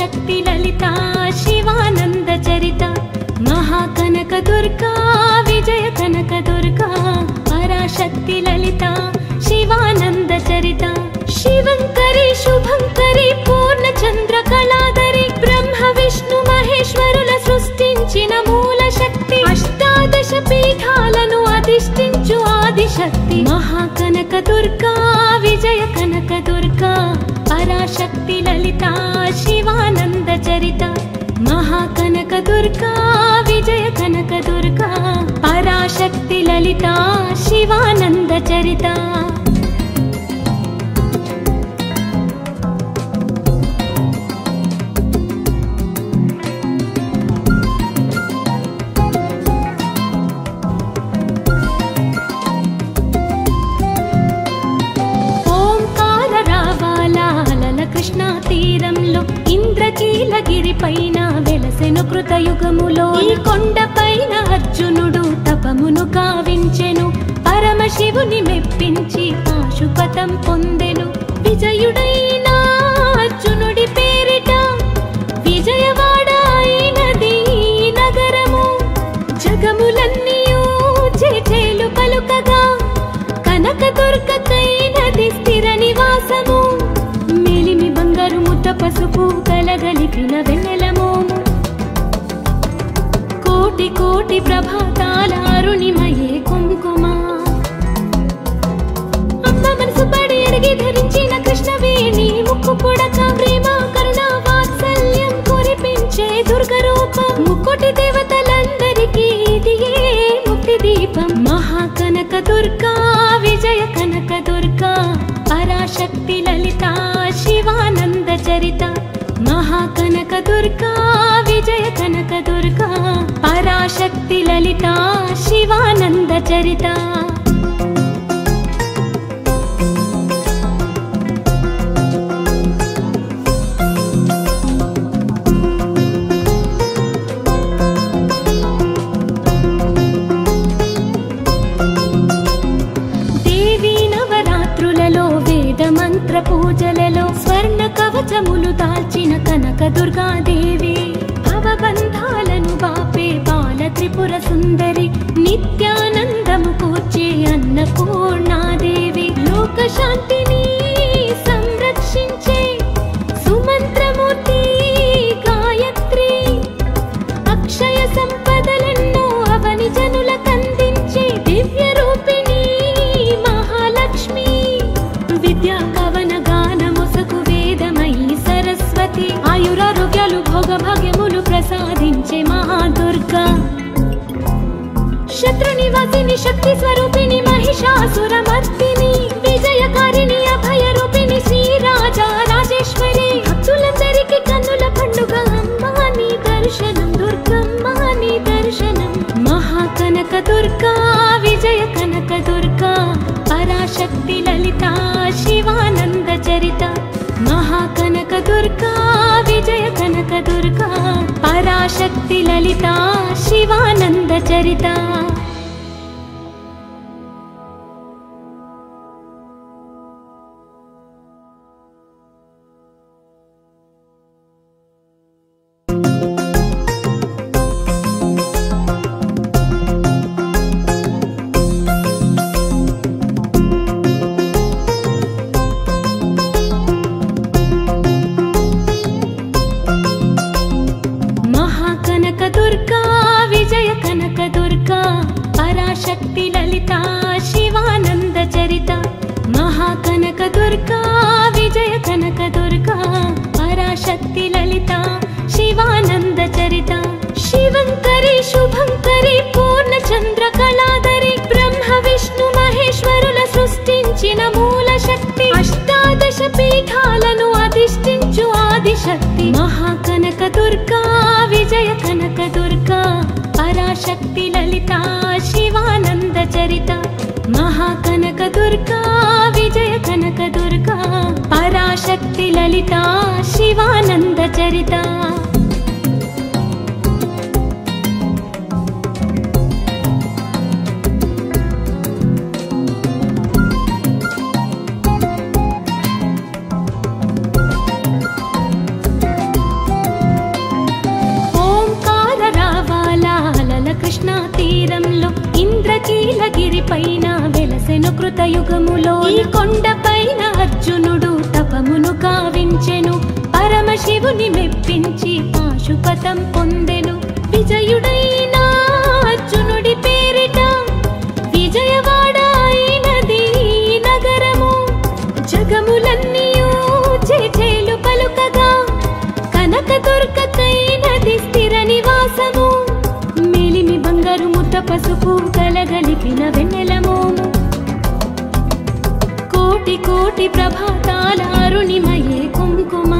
పరాశక్తి లలిత శివానంద చరిత మహాకనక దుర్గా విజయ కనక దుర్గా పరాశక్తి లలిత శివానంద చరిత శివంకరి శుభంకరి పూర్ణచంద్ర కళాధరి బ్రహ్మ విష్ణు మహేశ్వరుల సృష్టించిన మూల శక్తి అష్టాదశ పీఠాలను అధిష్ఠించు ఆదిశక్తి మహాకనక దుర్గా విజయ కనక దుర్గా పరాశక్తి లలిత శివానంద చరిత మహాకనక దుర్గా విజయ కనక దుర్గా పరాశక్తి లలిత శివానంద చరిత కృష్ణా తీరంలో ఇంద్రకీలగిరి పైన వెలసెను కృతయుగములో ఈ కొండ పైన అర్జునుడు తపమును గావించెను పరమశివుని మెప్పించి పాశుపతం పొందెను విజయుడైన అర్జునుడి పేరిట విజయవాడ అయినది నగరము జగములన్నీయూ జేజేలు పలుకగా కనక దుర్గకైనది స్థిర నివాసము మేలిమి బంగారు ముద్ద పసుపు కలగలిపిన వెన్నెలమోము కోటి కోటి ప్రభాతాల అరుణిమయే కుంకుమ అమ్మ మనసు పడి అడిగి ధరించిన కృష్ణవేణి ముక్కు పుడక ప్రేమ కరుణ వాత్సల్యం కురిపించే దుర్గ రూపం ముక్కోటి దేవతలందరికీ ఇదియే ముక్తి దీపం మహాకనక దుర్గా విజయ కనక దుర్గా పరాశక్తి లలిత శివానంద చరిత మహాకనక దుర్గా విజయ కనక దుర్గా పరాశక్తి లలిత శివానంద చరిత మంత్ర పూజలలో స్వర్ణ కవచములు దాల్చిన కనక దుర్గాదేవి భవబంధాలను బాపే బాల త్రిపుర సుందరి నిత్యానందము కూర్చే అన్నపూర్ణాదేవి లోక శాంతిని సంరక్షించే సుమంత్రమూర్తి గాయత్రి అక్షయ సంపదలెన్నో అవని జనులకందించే దివ్య రూపిణి మహాలక్ష్మి విద్యా కవన గానముసకు వేదమయీ సరస్వతి ఆయురారోగ్యాలు భోగభాగ్యములు ప్రసాదించే మహాదుర్గా శత్రునివాసిని శక్తి స్వరూపిణి మహిషాసురమర్దిని విజయకారిణి అభయ రూపిణి శ్రీరాజా రాజేశ్వరి భక్తులందరికీ కన్నుల పండుగ అమ్మా నీ దర్శనం దుర్గమ్మ నీ దర్శనం మహాకనక దుర్గా విజయ కనక దుర్గా పరాశక్తి లలిత శివానంద చరిత మహాకనక దుర్గా విజయ కనక దుర్గా పరాశక్తి లలిత శివానంద చరిత దుర్గా విజయ కనక దుర్గా పరాశక్తి లలిత శివానంద చరిత మహాకనక దుర్గా విజయ కనక దుర్గా పరాశక్తి లలిత శివానంద చరిత శివంకరి శుభంకరి పూర్ణచంద్ర కళాధరి బ్రహ్మ విష్ణు మహేశ్వరుల సృష్టించిన మూల శక్తి అష్టాదశ పీఠాలను అధిష్ఠించు ఆదిశక్తి మహాకనక దుర్గా విజయ కనక దుర్గా పరాశక్తి లలిత శివానంద చరిత మహాకనక దుర్గా విజయ కనక దుర్గా పరాశక్తి లలిత శివానంద చరిత ఇంద్రకీలగిరి పైన వెలసెను కృతయుగములో ఈ కొండపైన అర్జునుడు తపమును కావించెను పరమశివుని మెప్పించి పాశుపతం పొందెను విజయుడైన అర్జునుడి పేరిట విజయవాడ అయినది నగరము జగములన్నీయూ చేచేలు పలుకగా కనకదుర్గకైనది స్థిర నివాసము మేలిమి బంగారు ముద్ద పసుపు కలగలిపిన వెన్నెలమోము కోటి కోటి ప్రభాతాల అరుణిమయే కుంకుమ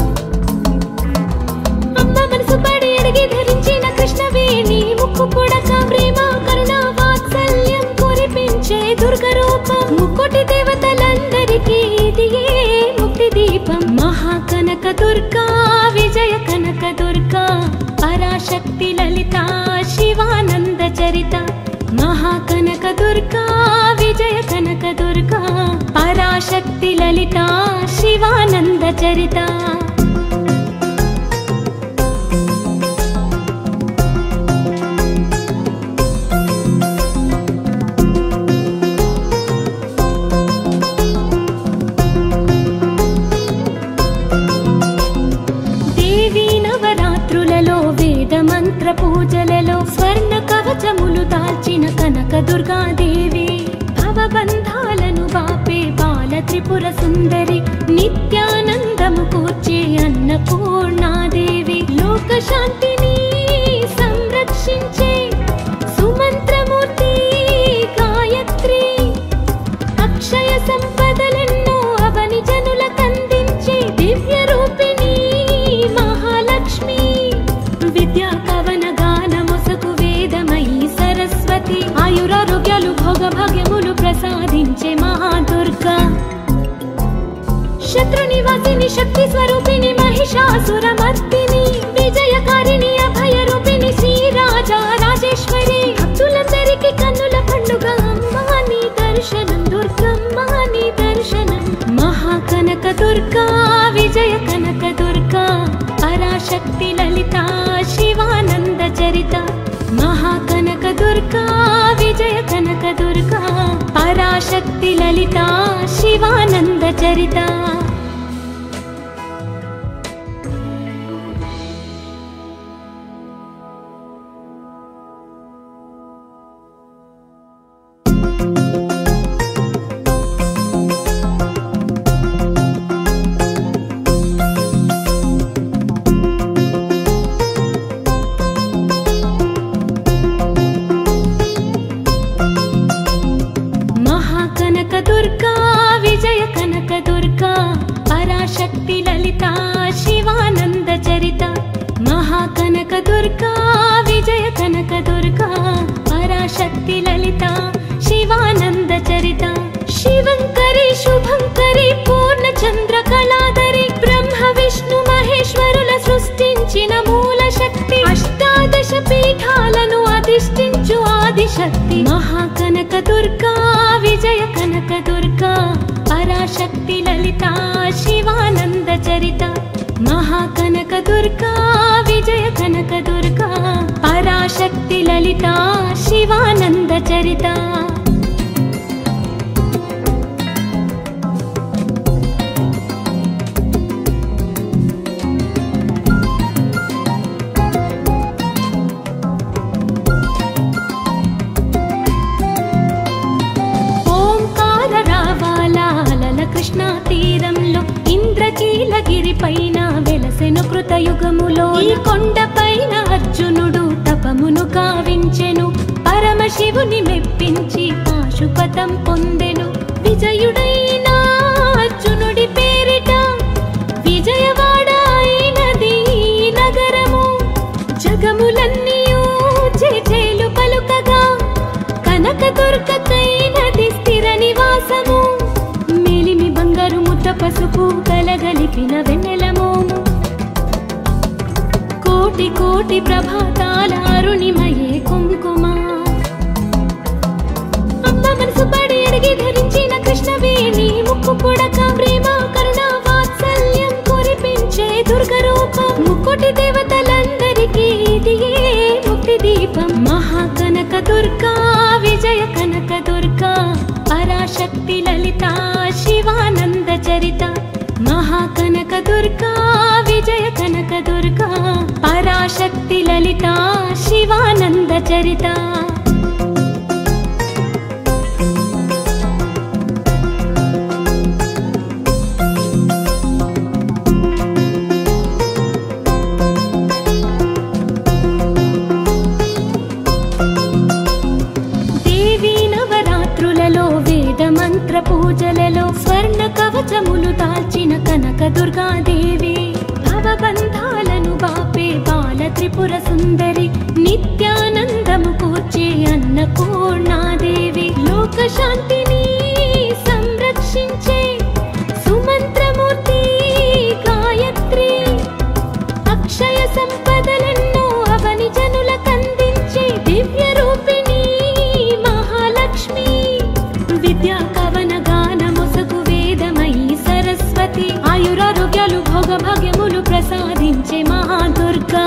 అమ్మ మనసు పడి అడిగి ధరించిన కృష్ణవేణి ముక్కు పుడక ప్రేమ కరుణ వాత్సల్యం కురిపించే దుర్గ రూపం ముక్కోటి దేవతలందరికీ ఇదియే ముక్తి దీపం మహాకనక దుర్గా విజయ కనక దుర్గా పరాశక్తి లలిత శివానంద చరిత మహాకనక దుర్గా విజయ కనక దుర్గా పరాశక్తి లలిత శివానంద చరిత మంత్ర పూజలలో స్వర్ణ కవచములు దాల్చిన కనక దుర్గాదేవి భవబంధాలను బాపే బాల త్రిపుర సుందరి నిత్యానందము కూర్చే అన్నపూర్ణాదేవి లోక శాంతిని సంరక్షించే సుమంత్రమూర్తి గాయత్రి అక్షయ సంపదలెన్నో అవని జనులకందించే దివ్య రూపిణి మహాలక్ష్మి విద్యా కవన గాన మొసకు వేదమయీ సరస్వతి ఆయురారోగ్యాలు భోగ భాగ్యములు ప్రసాదించే మహాదుర్గా శత్రు నివాసిని శక్తి స్వరూపిణి మహిషాసురమర్దిని విజయకారిణి అభయ రూపిణి శ్రీరాజా రాజేశ్వరి భక్తులందరికీ కన్నుల పండుగ అమ్మా నీ దర్శనం దుర్గమ్మ నీ దర్శనం మహాకనక దుర్గా విజయ కనక దుర్గా పరాశక్తి లలిత శివానంద చరిత మహాకనక దుర్గా విజయ కనక దుర్గా పరాశక్తి లలిత శివానంద చరిత దుర్గా విజయ కనక దుర్గా పరాశక్తి లలిత శివానంద చరిత మహాకనక దుర్గా విజయ కనక దుర్గా పరాశక్తి లలిత శివానంద చరిత శివంకరి శుభంకరి పూర్ణచంద్ర కళాధరి బ్రహ్మ విష్ణు మహేశ్వరుల సృష్టించిన మూల శక్తి అష్టాదశ పీఠాలను అధిష్ఠించు ఆదిశక్తి మహాకనక దుర్గా విజయ కనక దుర్గా పరాశక్తి లలిత శివానంద చరిత మహాకనక దుర్గా విజయ కనక దుర్గా పరాశక్తి లలిత శివానంద చరిత కృష్ణా తీరంలో ఇంద్రకీలగిరి పైన వెలసెను కృతయుగములో ఈ కొండపైన అర్జునుడు తపమును కావించెను పరమశివుని మెప్పించి పాశుపతం పొందెను విజయుడైన అర్జునుడి పేరిట విజయవాడ అయినది నగరము జగములన్నీయూ చేచేలు పలుకగా కనకదుర్గకైనది స్థిర నివాసము మేలిమి బంగారు ముద్ద పసుపు కలగలిపిన వెన్నెలమోము కోటి కోటి ప్రభాతాల అరుణిమయే కుంకుమ అమ్మ మనసు పడి అడిగి ధరించిన కృష్ణవేణి ముక్కు పుడక ప్రేమ కరుణ వాత్సల్యం కురిపించే దుర్గ రూపం ముక్కోటి దేవతలందరికీ ఇదియే ముక్తి దీపం మహాకనక దుర్గా విజయ కనక చరిత మంత్ర పూజలలో స్వర్ణ కవచములు దాల్చిన కనక దుర్గాదేవి భవబంధాలను బాపే బాల త్రిపుర సుందరి నిత్యానందము కూర్చే అన్నపూర్ణాదేవి లోక శాంతిని సంరక్షించే సుమంత్రమూర్తి గాయత్రి అక్షయ సంపదలెన్నో అవని జనులకందించే దివ్య రూపిణి మహాలక్ష్మి విద్యా కవన గానముసగు వేదమయీ సరస్వతి ఆయురారోగ్యాలు భోగభాగ్యములు ప్రసాదించే మహాదుర్గా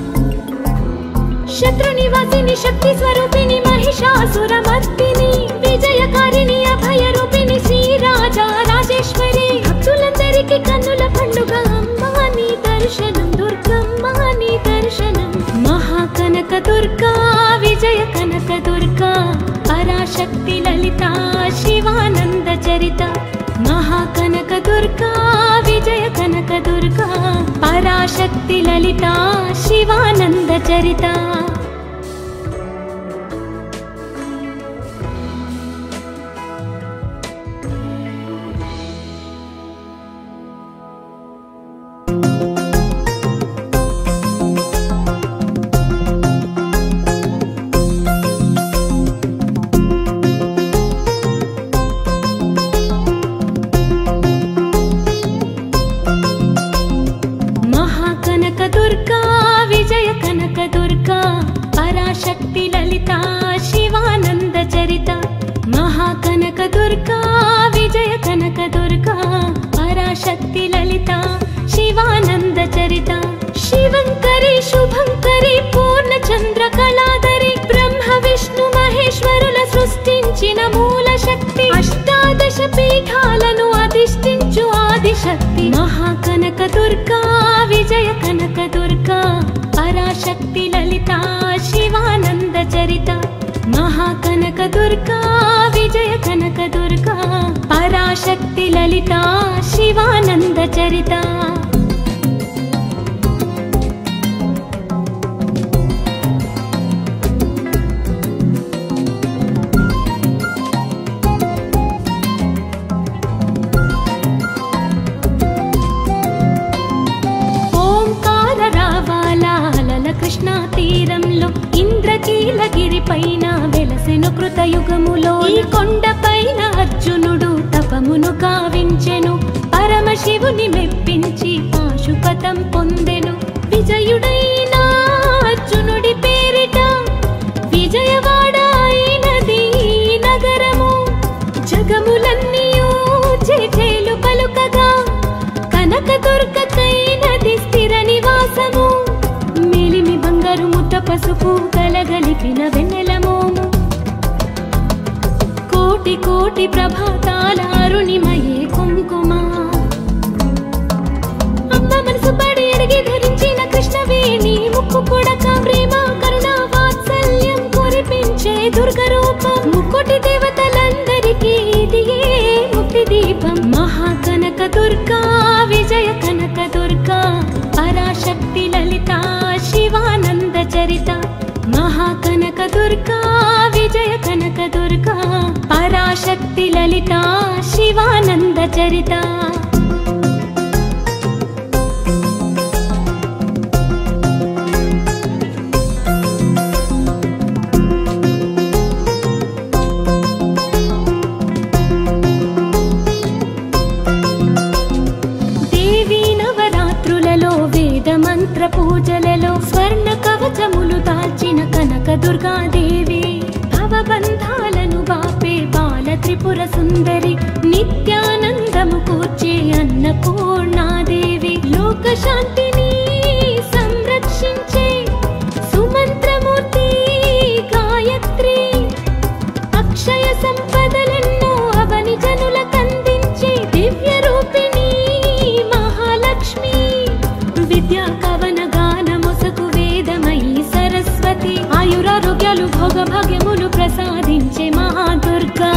శత్రు నివాసిని శక్తి స్వరూపిణి మహిషాసురమర్దిని విజయకారిణి అభయ రూపిణి శ్రీరాజా రాజేశ్వరి భక్తులందరికీ కన్నుల పండుగ అమ్మా నీ దర్శనం దుర్గమ్మ నీ దర్శనం మహాకనక దుర్గా విజయ కనక దుర్గా పరాశక్తి లలితా శివానంద చరిత మహాకనక దుర్గా విజయ కనక దుర్గా పరాశక్తి లలితా శివానంద చరిత పరాశక్తి లలితా శివానంద చరిత మహాకనక దుర్గా విజయ కనక దుర్గా పరాశక్తి లలితా శివానంద చరిత శివంకరి శుభంకరి పూర్ణచంద్ర కళాధరి బ్రహ్మ విష్ణు మహేశ్వరుల సృష్టించిన మూల శక్తి అష్టాదశ పీఠాలను అధిష్ఠించు ఆదిశక్తి మహాకనక దుర్గా విజయ కనక దుర్గా పరాశక్తి లలితా శివానంద చరిత మహాకనక దుర్గా విజయ కనక దుర్గా పరాశక్తి లలితా శివానంద చరిత కృష్ణా తీరంలో ఇంద్రకీలగిరి పైన వెలసెను కృతయుగములో ఈ కొండ పైన అర్జునుడు తపమును గావించెను పరమశివుని మెప్పించి పాశుపతం పొందెను విజయుడైన అర్జునుడి పేరిట విజయవాడ అయినది నగరము జగములన్నీయూ చేలు పలుకగా కనక దుర్గకైనది స్థిర నివాసము మేలిమి బంగారు ముద్ద పసుపు కలగలిపిన వెన్నెల మోము కోటి కోటి ప్రభాతాల అరుణిమయే కుంకుమ అమ్మ మనసు పడి అడిగి ధరించిన కృష్ణవేణి ముక్కు పుడక ప్రేమ కరుణ వాత్సల్యం కురిపించే దుర్గ రూపం ముక్కోటి దేవతలందరికీ ఇదియే ముక్తి దీపం మహాకనక దుర్గా విజయ కనక దుర్గా పరాశక్తి లలితా శివానంద చరిత మహాకనక దుర్గా విజయ కనక దుర్గా పరాశక్తి లలితా శివానంద చరిత మంత్ర పూజలలో స్వర్ణ కవచములు దాల్చిన కనక దుర్గాదేవి భవబంధాలను బాపే బాల త్రిపుర సుందరి నిత్యానందము కూర్చే అన్నపూర్ణాదేవి లోక శాంతిని సంరక్షించే సుమంత్రమూర్తి గాయత్రి అక్షయ సంపదలెన్నో అవని జనులకందించే దివ్య రూపిణి మహాలక్ష్మి విద్యా కవన గానముసగు వేదమయీ సరస్వతి ఆయురారోగ్యాలు భోగభాగ్యములు ప్రసాదించే మహాదుర్గా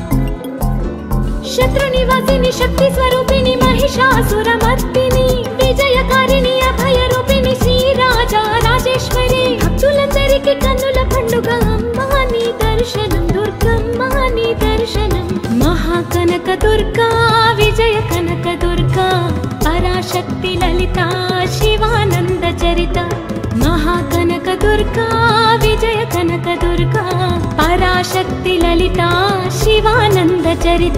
శత్రునివాసిని శక్తి స్వరూపిణి మహిషాసురమర్దిని విజయకారిణి అభయరూపిణి శ్రీరాజా రాజేశ్వరి భక్తులందరికీ కన్నుల పండుగ అమ్మా నీ దర్శనం దుర్గమ్మ నీ దర్శనం మహాకనక దుర్గా విజయ కనక దుర్గా పరాశక్తి లలిత శివానంద చరిత మహాకనక దుర్గా విజయ కనక దుర్గా పరాశక్తి లలిత శివానంద చరిత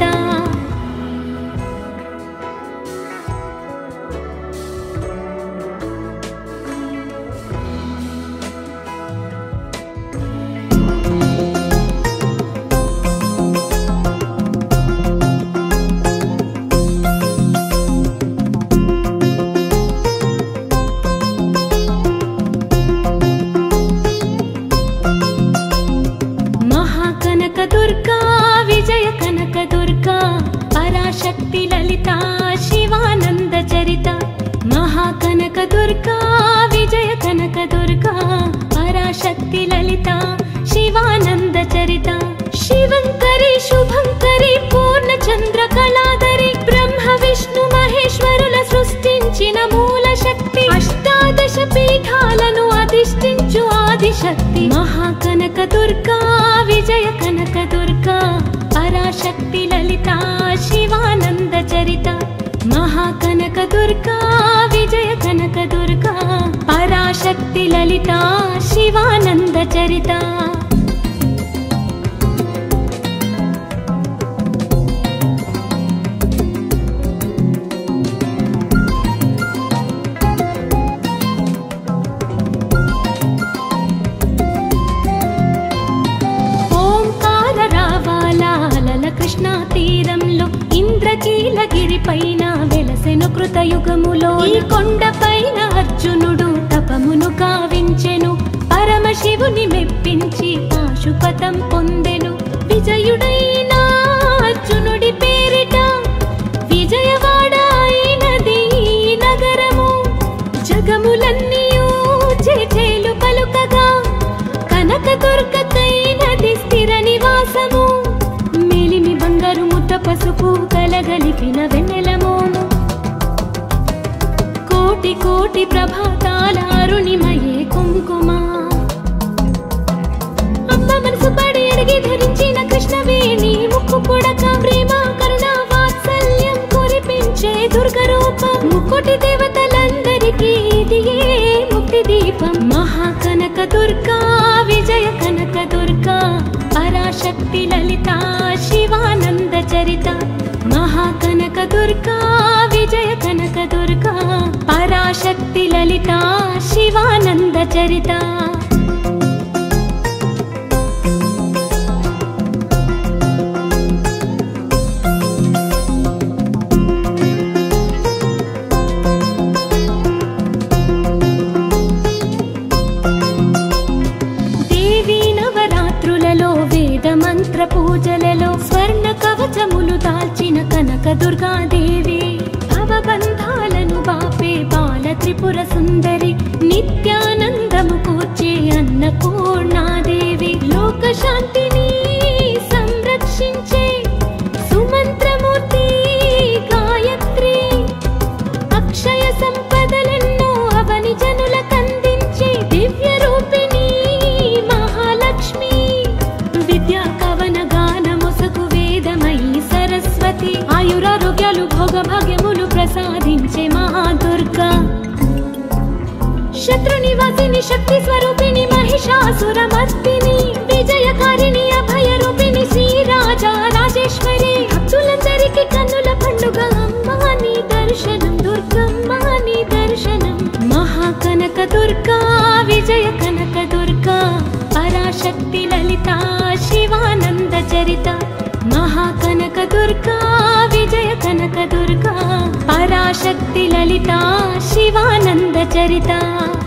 దుర్గా విజయ కనక దుర్గా పరాశక్తి లలిత శివానంద చరిత మహాకనక దుర్గా విజయ కనక దుర్గా పరాశక్తి లలిత శివానంద చరిత శివంకరి శుభంకరి పూర్ణచంద్ర కళాధరి బ్రహ్మ విష్ణు మహేశ్వరుల సృష్టించిన మూల శక్తి అష్టాదశ పీఠాలను అధిష్ఠించు ఆదిశక్తి మహాకనక దుర్గా విజయ కనక దుర్గా పరాశక్తి లలిత శివానంద చరిత మహాకనక దుర్గా విజయ కనక దుర్గా పరాశక్తి లలిత శివానంద చరిత కృష్ణా తీరంలో ఇంద్రకీలగిరి పైన వెలసెను కృతయుగములో ఈ కొండ పైన అర్జునుడు తపమును గావించెను పరమశివుని మెప్పించి పాశుపతం పొందెను విజయుడైన అర్జునుడి పేరిట విజయవాడ అయినది నగరము జగములన్నీయూ చేచేలు పలుకగా కనక దుర్గకైనది స్థిర నివాసము బంగారు ముద్ద పసుపు కలగలిపిన వెన్నెలమోము కోటి కోటి ప్రభాతాల అరుణిమయే కుంకుమ అమ్మ మనసు పడి అడిగి ధరించిన కృష్ణవేణి ముక్కు పుడక ప్రేమ కరుణ వాత్సల్యం కురిపించే దుర్గ రూపం ముక్కోటి దేవతలందరికీ ఇదియే ముక్తి దీపం మహాకనక దుర్గా విజయ కనక దుర్గా పరాశక్తి లలిత శివానంద చరిత మహాకనక దుర్గా విజయ కనక దుర్గా పరాశక్తి లలిత శివానంద చరిత మంత్ర పూజలలో స్వర్ణ కవచములు దాల్చిన కనక దుర్గాదేవి భవబంధాలను బాపే బాల త్రిపుర సుందరి నిత్యానందము కూర్చే అన్నపూర్ణాదేవి లోక శాంతిని సంరక్షించే సుమంత్రమూర్తి గాయత్రి అక్షయ సంపదలెన్నో అవని జనులకందించే దివ్య రూపిణి మహాలక్ష్మి విద్యా కవన గాన మొసగు వేదమయీ సరస్వతి ఆయురారోగ్యాలు భోగభాగ్యములు ప్రసాదించే మహాదుర్గా శత్రునివాసిని శక్తి స్వరూపిణి మహిషాసురమర్దిని విజయకారిణి అభయరూపిణి శ్రీరాజా రాజేశ్వరి భక్తులందరికీ కన్నుల పండుగ అమ్మా నీ దర్శనం దుర్గమ్మ నీ దర్శనం మహాకనక దుర్గా విజయ కనక దుర్గా పరాశక్తి లలిత శివానంద చరిత మహాకనక దుర్గా విజయ కనక దుర్గా పరాశక్తి లలిత శివానంద చరిత